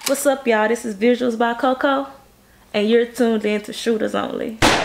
What's up, y'all? This is Visuals by CoCo, and you're tuned in to Shooters Only.